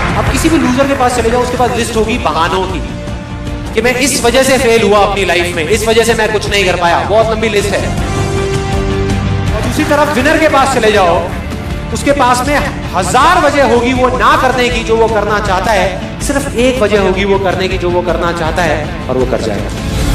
अब किसी भी लूजर के पास चले जाओ, उसके पास लिस्ट होगी बहानों की कि मैं इस वजह से फेल हुआ अपनी लाइफ में, इस वजह से मैं कुछ नहीं कर पाया, बहुत लंबी लिस्ट है। और दूसरी तरफ विनर के पास चले जाओ, उसके पास में 1000 वजह होगी वो ना करने की जो वो करना चाहता है, सिर्फ एक वजह होगी वो करने की जो वो करना चाहता है, और वो कर जाएगा।